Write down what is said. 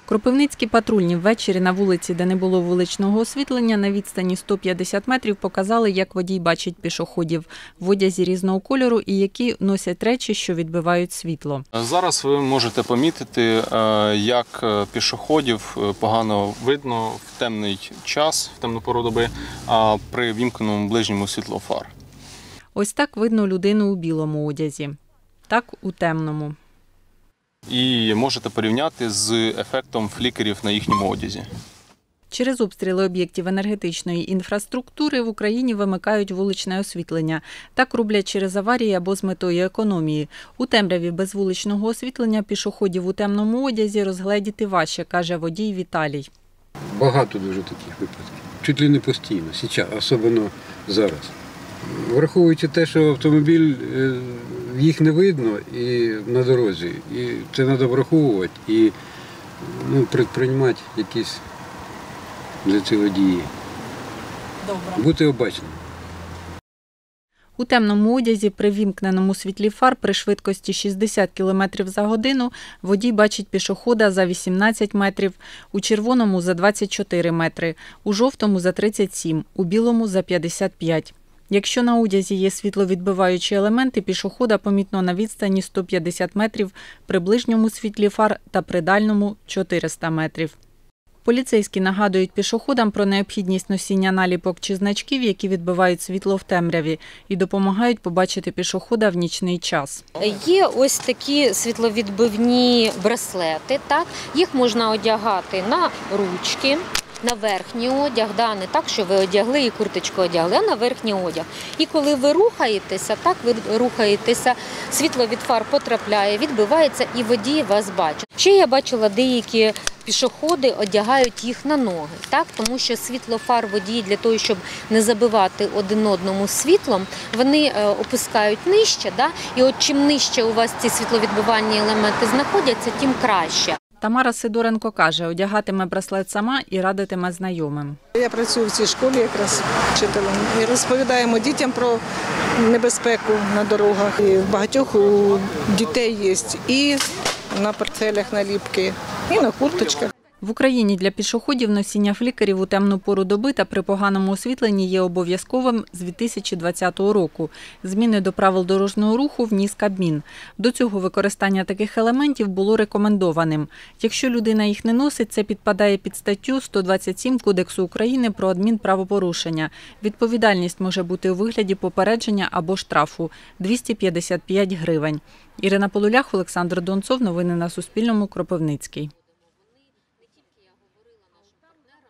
Кропивницькі патрульні ввечері на вулиці, де не було вуличного освітлення, на відстані 150 метрів показали, як водій бачить пішоходів в одязі різного кольору і які носять речі, що відбивають світло. Зараз ви можете помітити, як пішоходів погано видно в темний час, в темну пору доби, при вімкненому ближньому світло фар. Ось так видно людину у білому одязі, так у темному. І можете порівняти з ефектом флікерів на їхньому одязі. Через обстріли об'єктів енергетичної інфраструктури в Україні вимикають вуличне освітлення. Так роблять через аварії або з метою економії. У темряві без вуличного освітлення пішоходів у темному одязі розгледіти важче, каже водій Віталій. Багато дуже таких випадків. Чуть ли не постійно, особливо зараз. Враховуючи те, що автомобіль, їх не видно і на дорозі, і це треба враховувати і предприймати якісь для цього дії. Добре. Бути обачним. У темному одязі при вімкненому світлі фар при швидкості 60 км за годину водій бачить пішохода за 18 метрів, у червоному – за 24 метри, у жовтому – за 37, у білому – за 55. Якщо на одязі є світловідбиваючі елементи, пішохода помітно на відстані 150 метрів, при ближньому світлі фар та при дальньому – 400 метрів. Поліцейські нагадують пішоходам про необхідність носіння наліпок чи значків, які відбивають світло в темряві, і допомагають побачити пішохода в нічний час. Є ось такі світловідбивні браслети, так? Їх можна одягати на ручки, на верхній одяг, не так, що ви одягли і курточку одягли, а на верхній одяг. І коли ви рухаєтеся, світло від фар потрапляє, відбивається і водій вас бачить. Ще я бачила, деякі пішоходи одягають їх на ноги, так? Тому що світло фар водії для того, щоб не забивати один одному світлом, вони опускають нижче, і от чим нижче у вас ці світловідбивальні елементи знаходяться, тим краще. Тамара Сидоренко каже, одягатиме браслет сама і радитиме знайомим. Я працюю в цій школі якраз вчителем і розповідаємо дітям про небезпеку на дорогах. І в багатьох у дітей є і на портфелях наліпки, і на курточках. В Україні для пішоходів носіння флікерів у темну пору доби та при поганому освітленні є обов'язковим з 2020 року. Зміни до правил дорожнього руху вніс Кабмін. До цього використання таких елементів було рекомендованим. Якщо людина їх не носить, це підпадає під статтю 127 Кодексу України про адмінправопорушення. Відповідальність може бути у вигляді попередження або штрафу – 255 гривень. Ірина Полулях, Олександр Донцов. Новини на Суспільному. Кропивницький.